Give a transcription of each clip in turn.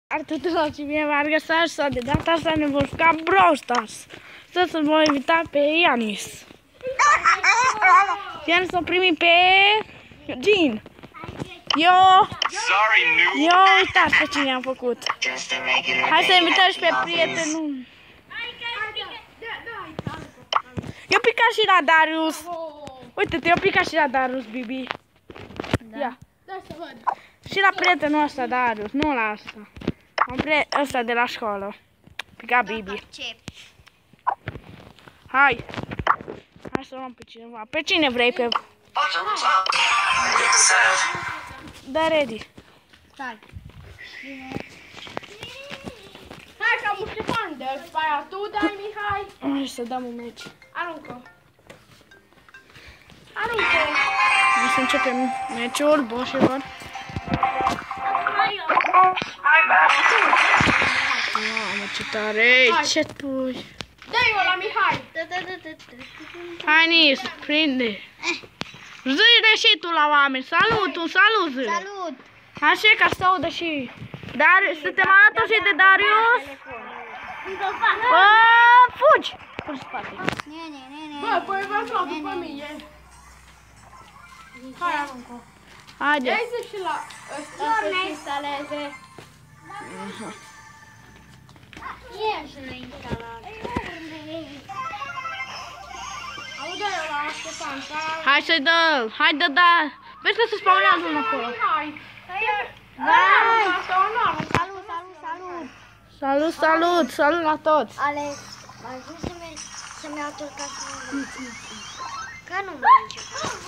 Tuturor și bine v-am găsit și de data asta ne vom juca Brawl Stars. Să-l voi invita pe Ianis. Ianis o primit pe Jean. Eu uitați pe cine am făcut. Hai să invităm și pe prietenul. Eu picat și la Darius. Uite-te, eu picat și la Darius, Bibi. Ia. Și la prietenul ăsta, Darius, nu la asta. Ăsta de la școală. Pica Bibi. Hai. Hai să luăm pe cineva. Pe cine vrei pe... Da, ready. Stai. Hai că am un Ștefan de aia. Tu dai, Mihai. Hai să dăm un meci. Aruncă. Hai să începem meciul, boșilor. Mamă, ce tare! Ce pui? Dă-i-o la Mihai! Hai, Nis, prinde! Zici și tu la oameni! Salut, un salut! Zi. Salut! Așa ca să audă și... Suntem alături și de Darius? Fugi! Fugi spate! Bă, păi vreau să după mine! Hai, aruncă! Haide! Ia-i și la ăsta să se instaleze! Ieși la instalare. Aude-o la Ștefan, Hai să-i dăm! Hai, da! Vezi că se spawnează unul acolo! Mihai! Salut, salut, salut. Salut, salut! Salut la toți! Alex, mai vrut să-mi iau tot ca să nu că nu merge.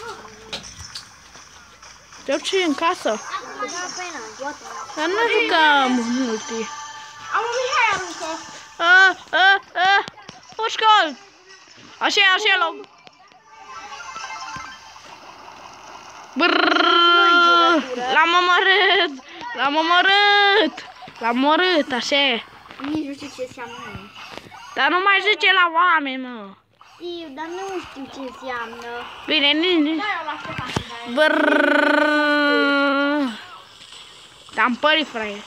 Te ce în casă? Da, pe n-am, Dar nu jucăm multi. Am un Mihai, aruncă! Pușcol! Așa, loc. L-am omorât, așa. Nici nu știu ce înseamnă. Dar nu mai zice la oameni, mă. Știu, dar nu știu ce înseamnă. Bine, nici. Dă-i-o la Ștefan, Te-am părit, fraier.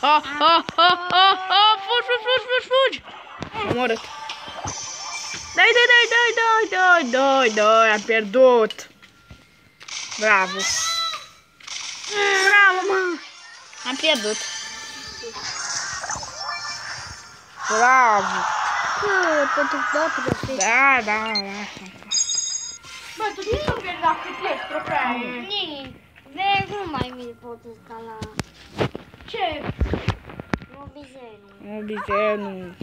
Fugi! Omorât. Dai, am pierdut. Bravo, mă. Am pierdut. Bravo. Pentru totul de Da. Bă, tu știi să pierzi dacă pleci trofeaie? Vezi, nu mai mi-l pot instala. Ce? Mobizenul.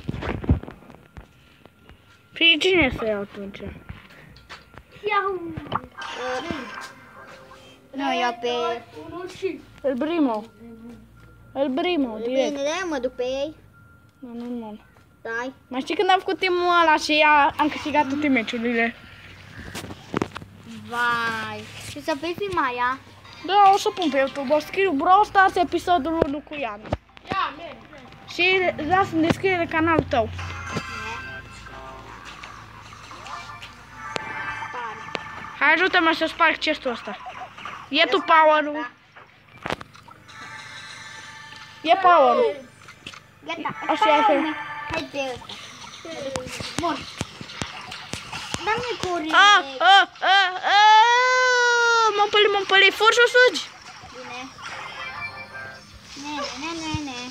Păi cine să iau atunci? Iau! Nu, iau pe... El Brimo, direct. Bine, mă duc pe ei. Nu. Dai. Mai știi când am făcut timul ăla și am câștigat toate meciurile? Vai. Și să pe filmarea. Da, o să pun pe YouTube, o scriu Brawl Stars episodul 1 cu Ian. Ia, mergi. Și lasă în descriere canalul tău. Hai, ajută-mă să sparg chestul ăsta. E tu power-ul. E power-ul. Gata. Așa. Hai pe ăsta. Bun. Dă-mi curine. M-am pălit, fur și sugi. Bine. Ne.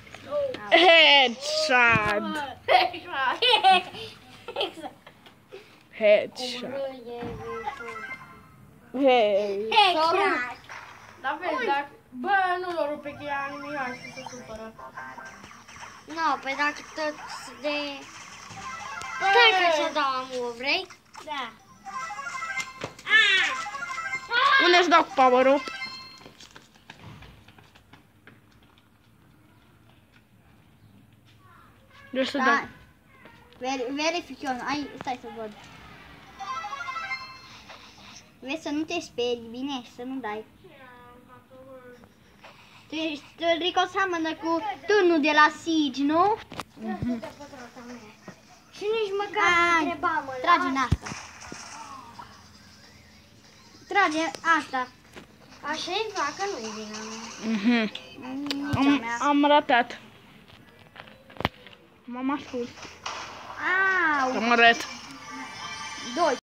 Headshot. Hey. Dar vezi, dacă... Bă, nu l-o rupe că ea Mihai să se supără. Nu, pe dacă tot de... Stai că să dau amul, vrei? Da. Unde-ți dau cu power-ul? Eu să dau. Verific eu, stai să văd. Vezi să nu te sperii, bine, să nu dai. Rico seamănă cu turnul de la Siege, nu? Și nici măcar nu întrebam. Trage în asta. Trage asta. Așa-i vacă, nu-i vina mea. Am ratat. M-am ascuns. Au! Am arăt. 2.